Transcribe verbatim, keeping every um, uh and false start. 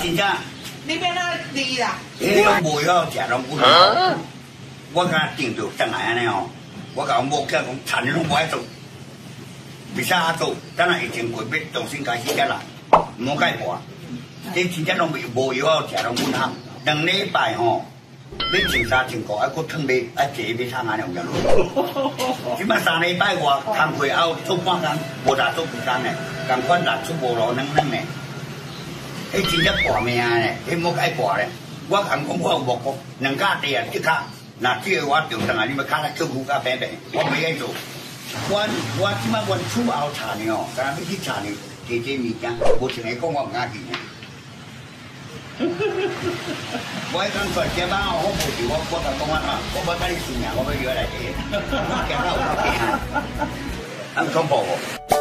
真正。 你变那低啦？ 迄拢无好食，拢不好。我敢定着上来安尼哦，我甲某囝讲，田拢无爱做，为啥做？等下疫情过，要重新开始起来，唔好改博。这真正拢无无药好食，拢不通。两礼拜吼，要穿衫穿裤，还佫烫买，还坐买衫安尼有影。即摆三礼拜外，工课还有做半工，无咋做规工呢，共款六出无路软软呢。迄真正搏命咧，迄莫爱搏咧。我讲讲我有无讲，两家地啊，即卡。那这个我就上来，你们看那做苦甲平平，我袂爱做。我我即摆阮厝后茶呢哦，刚要去茶呢，这这物件，无像你讲我唔爱去呢。我迄讲在街班哦，我无事，我我甲讲啊，我无跟你算命，我要约来去，我惊到有惊，很恐怖哦。